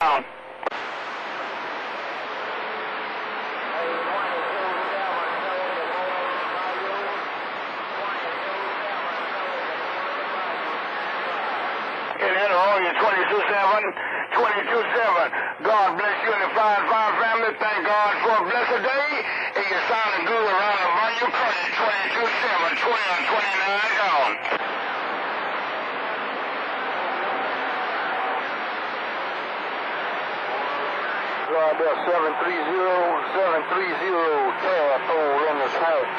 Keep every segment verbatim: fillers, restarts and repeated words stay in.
down. twenty-two seven, twenty-two seven. God bless you and the fine, fine family. Thank God for a blessed day. And you're sounding good around the value credit. twenty-two seven, twenty and twenty-nine gone. God bless seven three zero, seven three zero, telephone in this house.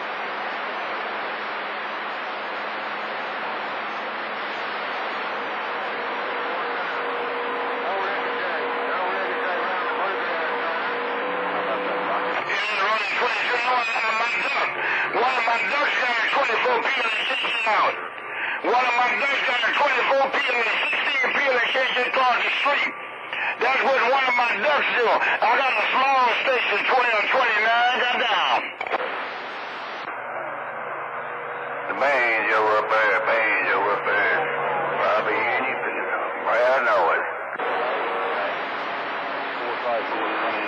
One of my ducks got a twenty-four peel and sixteen out. One of my ducks got a twenty-four peel and sixteen peel and sixteen across the street. That's what one of my ducks do. I got a small station, twenty and twenty-nine, got down. The banjo up there, banjo up there. Probably anything. Well, I know it. Four, five, four,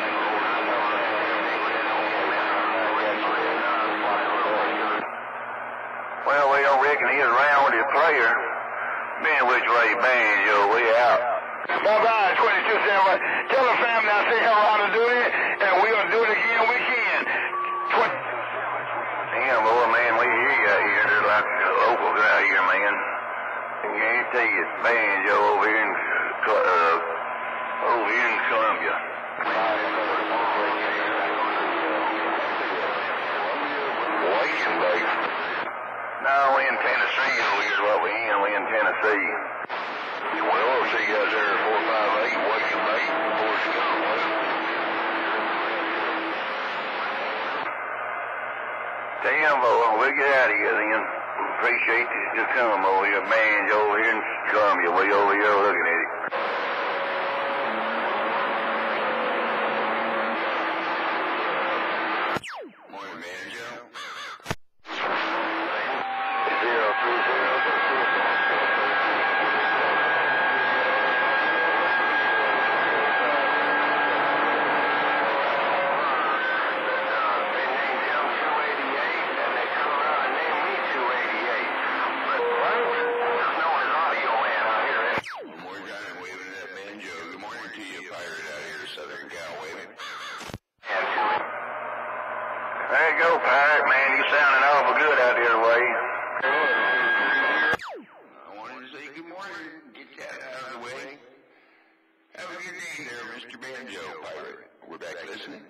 well, we don't reckon he's around with his player. Being which way, banjo, we out. Bye-bye, twenty-two seven. Tell the family I say how to do it, and we'll do it again we can. Tw- Damn, boy, man, we hear you out here. They're like locals out here, man. I guarantee you, it's banjo over here in, uh, over here in Columbia. Waiting, baby. No, we in Tennessee over here is what we in. We in Tennessee. Well, I'll see you guys there at four five eight, Wake and Bait, before it's gone. Damn, boy, we'll get out of here then. Appreciate you to come over here. Man's over here in Columbia. We over here looking at it. Morning, Banjo. Zero three zero. There you go, Pirate, man. You sounding awful good out there, way. I wanted to say good morning. Get that out of the way. Have a good day there, Mister Banjo, Pirate. We're back listening.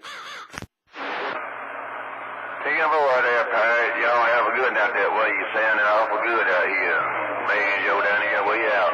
Take a boy there, Pirate. Y'all have a good out that way. You sounding awful good out here. Banjo down here, way out.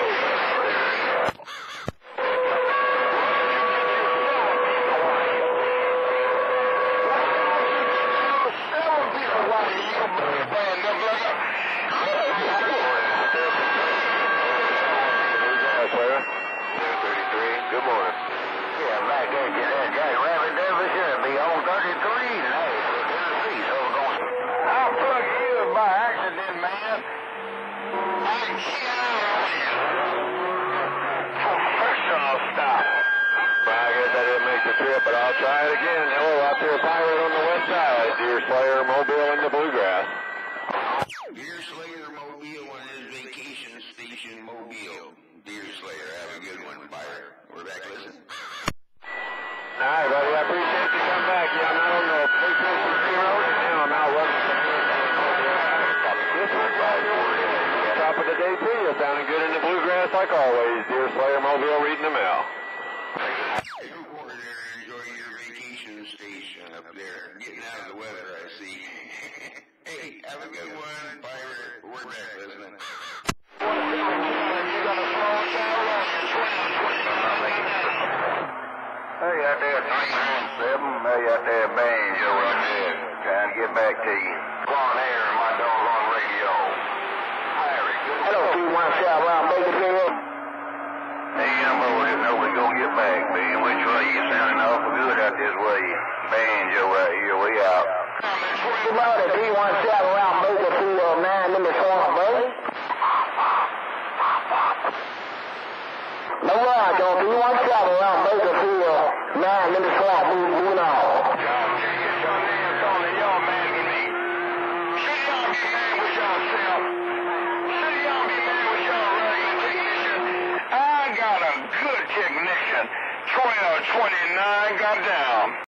Good morning. Yeah, back there, get that guy Rabbit there for sure. Be on thirty-three today for Tennessee, so we're going. I'll plug you by accident, man. I can't. Professional stuff. Well, I guess I didn't make the trip, but I'll try it again. Hello, out there, Pirate on the west side. Deer Slayer, Mobile in the Bluegrass. Deer Slayer, Mobile on his vacation station, Mobile. Deer Slayer, have a good one, Pirate. We're back listening. All right, buddy, I appreciate you coming back. Yeah, I'm out on the vacation road, and now I'm out running the This one's right over top of the day to you. Sounding good in the Bluegrass like always. Deer Slayer, Mobile, reading the mail. Good morning there. Enjoy your vacation station up there. Getting out of the weather, I see. Hey, have a good one, Pirate. We're back listening. Hey, out there, three nine seven. Hey, out there, Banjo, out there. Trying to get back to you. Blonde hair and my doggone radio. Very good. Hello, two one seven, around Bakersfield. Hey, I'm over here. Know we're going to get back, man. Which way? You sounding awful good out this way. Banjo out here, we out. Good morning, three one seven, around Bakersfield, man. Let me phone up, buddy. No, I don't. three one seven. good technician. twelve twenty-nine got down.